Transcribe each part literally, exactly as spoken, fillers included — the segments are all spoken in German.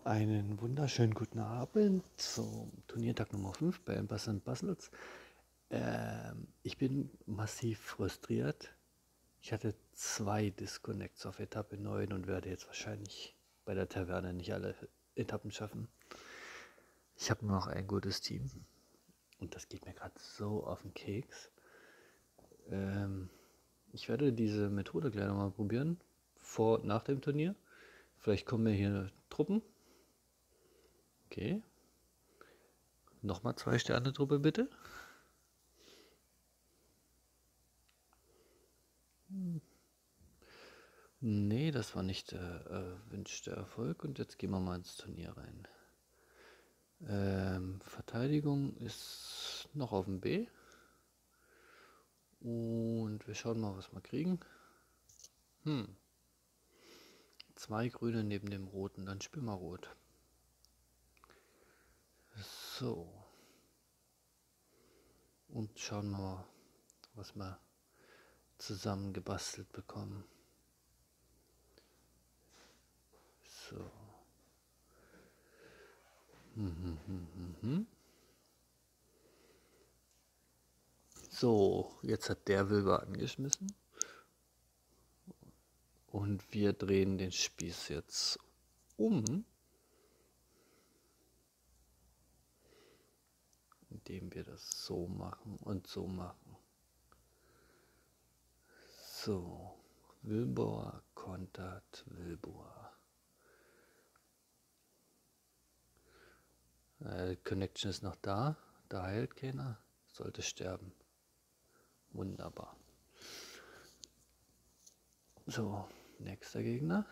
Einen wunderschönen guten Abend zum Turniertag Nummer fünf bei Ambers and Puzzles. Ähm, ich bin massiv frustriert. Ich hatte zwei Disconnects auf Etappe neun und werde jetzt wahrscheinlich bei der Taverne nicht alle Etappen schaffen. Ich habe nur noch ein gutes Team und das geht mir gerade so auf den Keks. Ähm, ich werde diese Methode gleich nochmal probieren, vor und nach dem Turnier. Vielleicht kommen mir hier Truppen. Okay. Nochmal zwei Sterne Truppe bitte. Nee, das war nicht der erwünschte Erfolg und jetzt gehen wir mal ins Turnier rein. Ähm, Verteidigung ist noch auf dem B. Und wir schauen mal, was wir kriegen. Hm. Zwei Grüne neben dem Roten, dann spielen wir Rot. So. Und schauen wir mal, was wir zusammen gebastelt bekommen. So. Hm, hm, hm, hm, hm. So, jetzt hat der Wilber angeschmissen. Und wir drehen den Spieß jetzt um, indem wir das so machen und so machen. So, Wilbur kontert Wilbur. Äh, Connection ist noch da, da heilt keiner, sollte sterben. Wunderbar. So, nächster Gegner.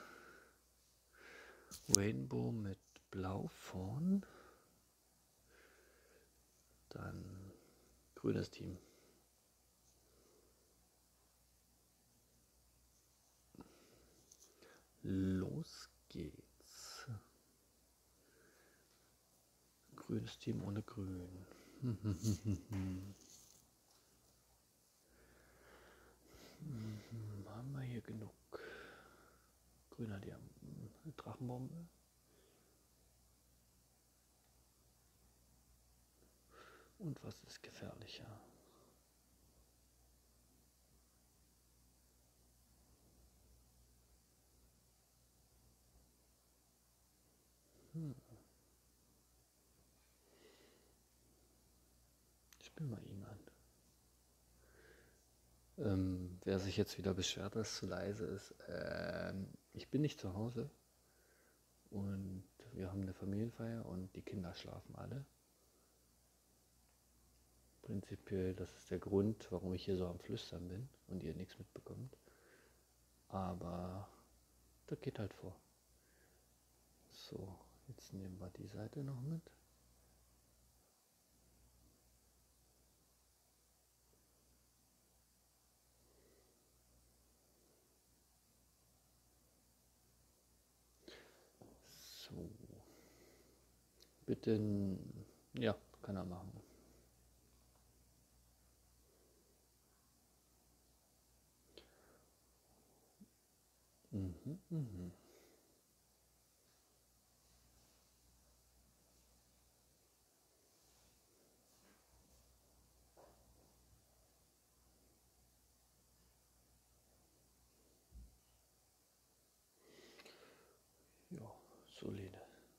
Rainbow mit Blau vorn. Dann grünes Team. Los geht's. Grünes Team ohne Grün. Haben wir hier genug? Grüner, die haben eine Drachenbombe. Und was ist gefährlicher? Hm. Spielen wir ihn an. Ähm, wer sich jetzt wieder beschwert, dass es zu leise ist, ähm, ich bin nicht zu Hause und wir haben eine Familienfeier und die Kinder schlafen alle. Prinzipiell, das ist der Grund, warum ich hier so am Flüstern bin und ihr nichts mitbekommt. Aber das geht halt vor. So, jetzt nehmen wir die Seite noch mit. So. Bitte, ja, kann er machen. Mhm, mhm. Ja, solide.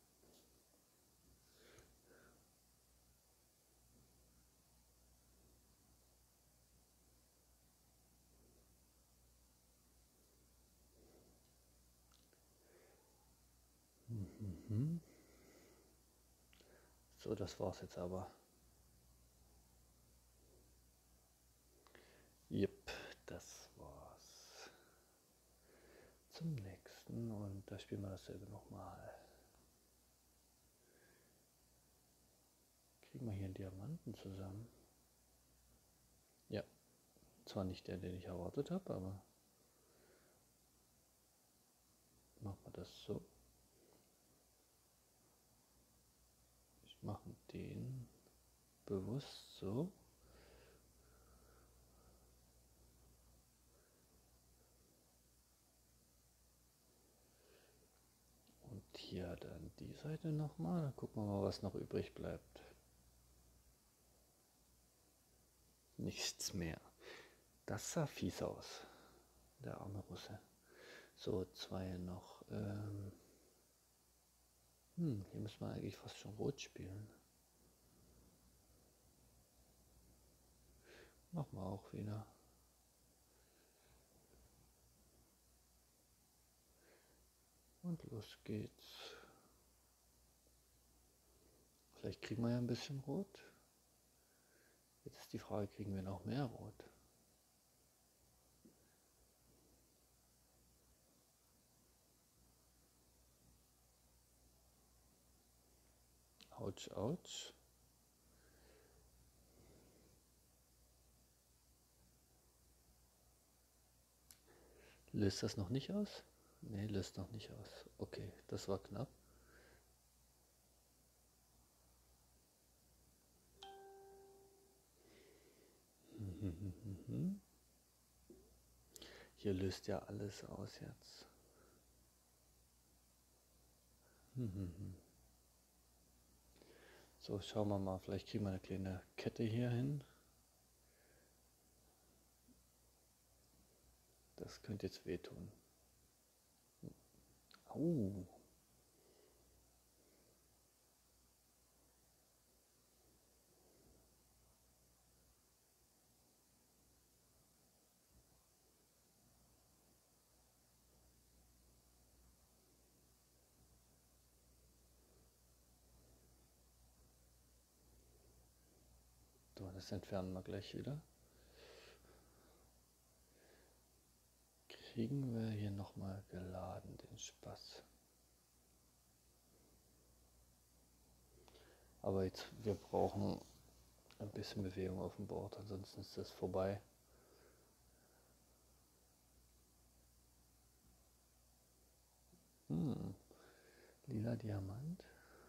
Mhm. So, das war's jetzt aber. Jep, das war's. Zum nächsten und da spielen wir dasselbe nochmal. Kriegen wir hier einen Diamanten zusammen? Ja, zwar nicht der, den ich erwartet habe, aber machen wir das so. Ich mache den bewusst so. Und hier dann die Seite nochmal. Dann gucken wir mal, was noch übrig bleibt. Nichts mehr. Das sah fies aus. Der arme Russe. So, zwei noch. Ähm hm, hier müssen wir eigentlich fast schon rot spielen. Machen wir auch wieder. Und los geht's. Vielleicht kriegen wir ja ein bisschen rot. Jetzt ist die Frage, kriegen wir noch mehr rot? Autsch, autsch. Löst das noch nicht aus? Ne, löst noch nicht aus. Okay, das war knapp. Hier löst ja alles aus jetzt. So, schauen wir mal, vielleicht kriegen wir eine kleine Kette hier hin. Das könnte jetzt wehtun. Au. So, das entfernen wir gleich wieder. Kriegen wir hier nochmal geladen, den Spaß. Aber jetzt, wir brauchen ein bisschen Bewegung auf dem Board, ansonsten ist das vorbei. Hm. Lila Diamant.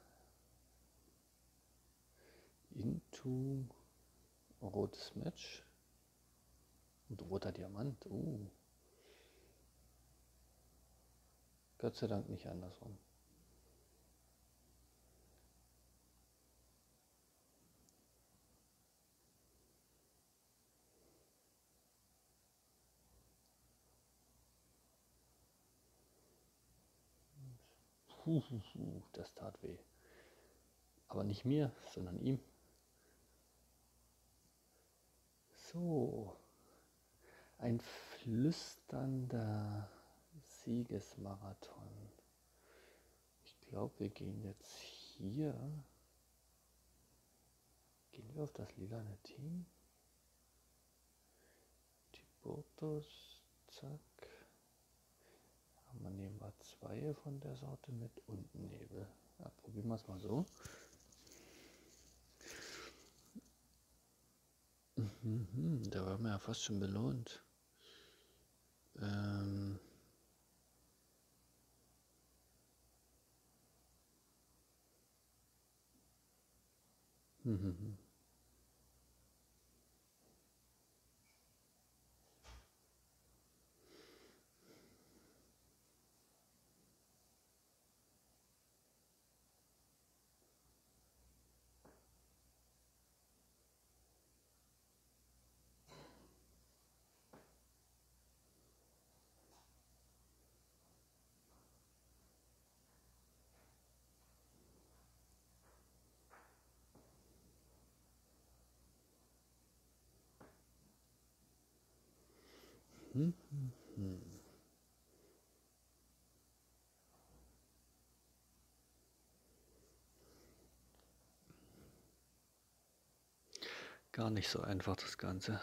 Into rotes Match. Und roter Diamant. Uh. Gott sei Dank nicht andersrum. Das tat weh. Aber nicht mir, sondern ihm. So. Ein flüsternder Siegesmarathon. Ich glaube, wir gehen jetzt hier. Gehen wir auf das lilane Team? Tiburtus, zack. Haben wir nehmen wir zwei von der Sorte mit und Nebel. Ja, probieren wir es mal so. Mhm, da waren wir ja fast schon belohnt. Ähm mhm. Mhm. Gar nicht so einfach das Ganze.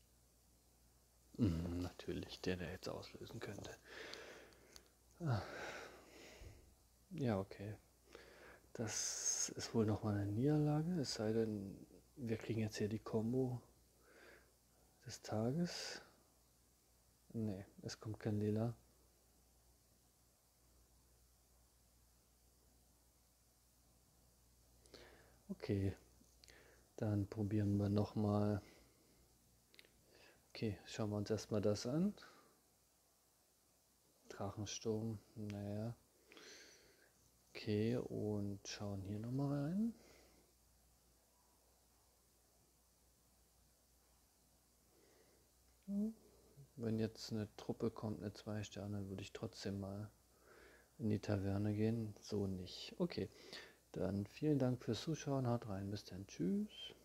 Mhm, natürlich, der der jetzt auslösen könnte. Ah. Ja, okay. Das ist wohl nochmal eine Niederlage, es sei denn, wir kriegen jetzt hier die Combo des Tages. Nee, es kommt kein Lila. Okay, dann probieren wir nochmal. Okay, schauen wir uns erstmal das an. Drachensturm, naja. Okay, und schauen hier nochmal rein. Wenn jetzt eine Truppe kommt, eine zwei Sterne, würde ich trotzdem mal in die Taverne gehen. So nicht. Okay, dann vielen Dank fürs Zuschauen. Haut rein. Bis dann. Tschüss.